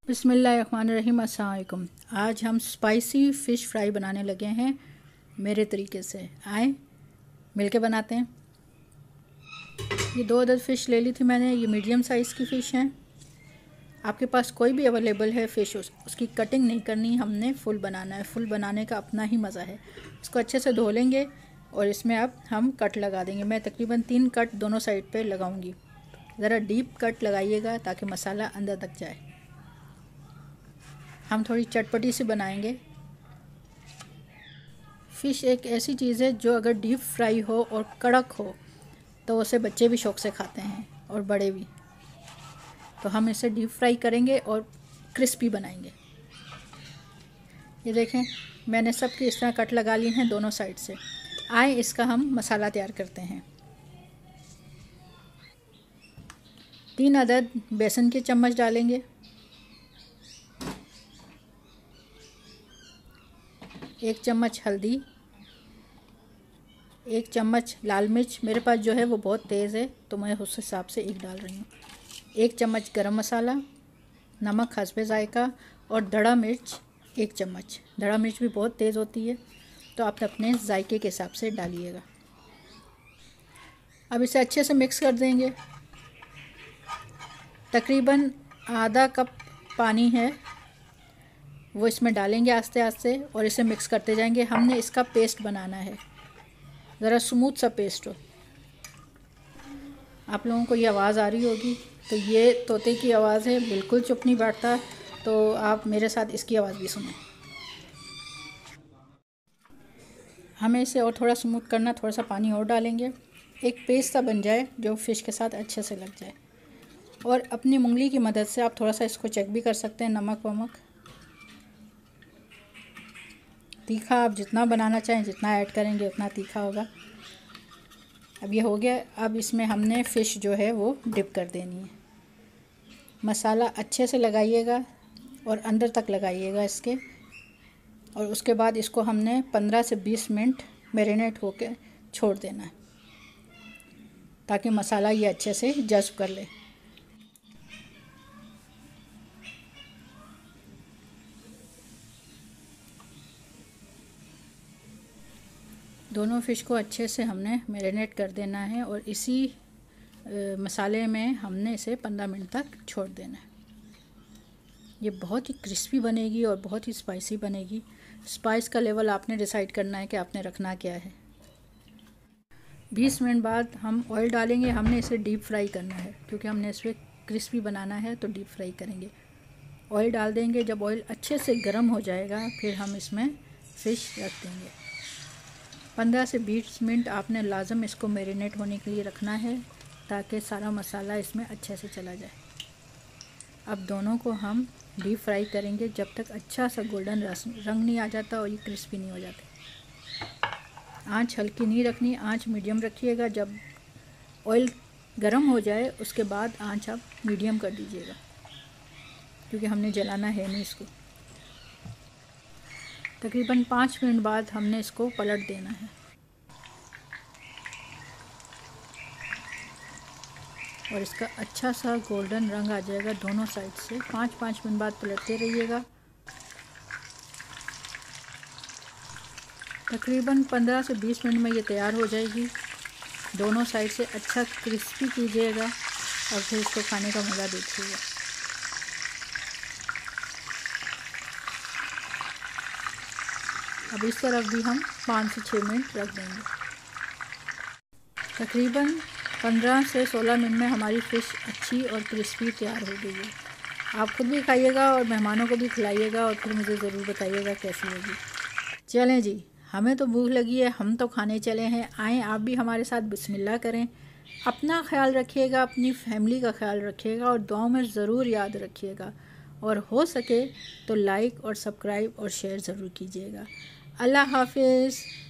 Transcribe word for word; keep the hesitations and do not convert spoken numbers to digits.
बिस्मिल्लाहिर्रहमानिर्रहीम। अस्सलाम वालेकुम। आज हम स्पाइसी फ़िश फ्राई बनाने लगे हैं मेरे तरीके से। आए मिलके बनाते हैं। ये दो अदद फ़िश ले ली थी मैंने। ये मीडियम साइज़ की फ़िश हैं। आपके पास कोई भी अवेलेबल है फ़िश, उस, उसकी कटिंग नहीं करनी, हमने फुल बनाना है। फुल बनाने का अपना ही मज़ा है। इसको अच्छे से धो लेंगे और इसमें अब हम कट लगा देंगे। मैं तकरीबन तीन कट दोनों साइड पे लगाऊंगी। ज़रा डीप कट लगाइएगा ताकि मसाला अंदर तक जाए। हम थोड़ी चटपटी सी बनाएंगे। फ़िश एक ऐसी चीज़ है जो अगर डीप फ्राई हो और कड़क हो तो उसे बच्चे भी शौक़ से खाते हैं और बड़े भी। तो हम इसे डीप फ्राई करेंगे और क्रिस्पी बनाएंगे। ये देखें, मैंने सबकी इस तरह कट लगा ली हैं दोनों साइड से। आए इसका हम मसाला तैयार करते हैं। तीन अदद बेसन के चम्मच डालेंगे। एक चम्मच हल्दी, एक चम्मच लाल मिर्च, मेरे पास जो है वो बहुत तेज़ है तो मैं उस हिसाब से एक डाल रही हूँ। एक चम्मच गरम मसाला, नमक हस्बे ज़ायका और दड़ा मिर्च एक चम्मच। दड़ा मिर्च भी बहुत तेज़ होती है तो आप अपने जायके के हिसाब से डालिएगा। अब इसे अच्छे से मिक्स कर देंगे। तकरीबन आधा कप पानी है वो इसमें डालेंगे आस्ते आस्ते और इसे मिक्स करते जाएंगे। हमने इसका पेस्ट बनाना है, ज़रा स्मूथ सा पेस्ट हो। आप लोगों को ये आवाज़ आ रही होगी तो ये तोते की आवाज़ है, बिल्कुल चुप नहीं बैठता, तो आप मेरे साथ इसकी आवाज़ भी सुनें। हमें इसे और थोड़ा स्मूथ करना, थोड़ा सा पानी और डालेंगे। एक पेस्ट सा बन जाए जो फ़िश के साथ अच्छे से लग जाए। और अपनी उंगली की मदद से आप थोड़ा सा इसको चेक भी कर सकते हैं, नमक वमक। तीखा आप जितना बनाना चाहें, जितना ऐड करेंगे उतना तीखा होगा। अब ये हो गया। अब इसमें हमने फ़िश जो है वो डिप कर देनी है। मसाला अच्छे से लगाइएगा और अंदर तक लगाइएगा इसके। और उसके बाद इसको हमने पंद्रह से बीस मिनट मैरिनेट होके छोड़ देना है ताकि मसाला ये अच्छे से जज़्ब कर ले। दोनों फ़िश को अच्छे से हमने मैरिनेट कर देना है और इसी आ, मसाले में हमने इसे पंद्रह मिनट तक छोड़ देना है। ये बहुत ही क्रिस्पी बनेगी और बहुत ही स्पाइसी बनेगी। स्पाइस का लेवल आपने डिसाइड करना है कि आपने रखना क्या है। बीस मिनट बाद हम ऑयल डालेंगे। हमने इसे डीप फ्राई करना है क्योंकि हमने इस पर क्रिस्पी बनाना है तो डीप फ्राई करेंगे। ऑयल डाल देंगे। जब ऑयल अच्छे से गर्म हो जाएगा फिर हम इसमें फ़िश रख देंगे। पंद्रह से बीस मिनट आपने लाजम इसको मैरिनेट होने के लिए रखना है ताकि सारा मसाला इसमें अच्छे से चला जाए। अब दोनों को हम डीप फ्राई करेंगे जब तक अच्छा सा गोल्डन रंग नहीं आ जाता और ये क्रिस्पी नहीं हो जाते। आंच हल्की नहीं रखनी, आंच मीडियम रखिएगा। जब ऑयल गर्म हो जाए उसके बाद आंच आप मीडियम कर दीजिएगा क्योंकि हमने जलाना है नहीं इसको। तकरीबन पाँच मिनट बाद हमने इसको पलट देना है और इसका अच्छा सा गोल्डन रंग आ जाएगा दोनों साइड से। पाँच पाँच मिनट बाद पलटते रहिएगा। तकरीबन पंद्रह से बीस मिनट में ये तैयार हो जाएगी। दोनों साइड से अच्छा क्रिस्पी कीजिएगा और फिर इसको खाने का मज़ा देखिएगा। अब इस तरफ भी हम पाँच से छः मिनट रख देंगे। तकरीबन पंद्रह से सोलह मिनट में हमारी फ़िश अच्छी और क्रिस्पी तैयार हो गई है। आप खुद भी खाइएगा और मेहमानों को भी खिलाइएगा और फिर मुझे ज़रूर बताइएगा कैसी होगी। चलें जी, हमें तो भूख लगी है, हम तो खाने चले हैं। आएँ आप भी हमारे साथ बिस्मिल्लाह करें। अपना ख्याल रखिएगा, अपनी फैमिली का ख्याल रखिएगा और दुआओं में ज़रूर याद रखिएगा। और हो सके तो लाइक और सब्सक्राइब और शेयर ज़रूर कीजिएगा। अल्लाह हाफिज़।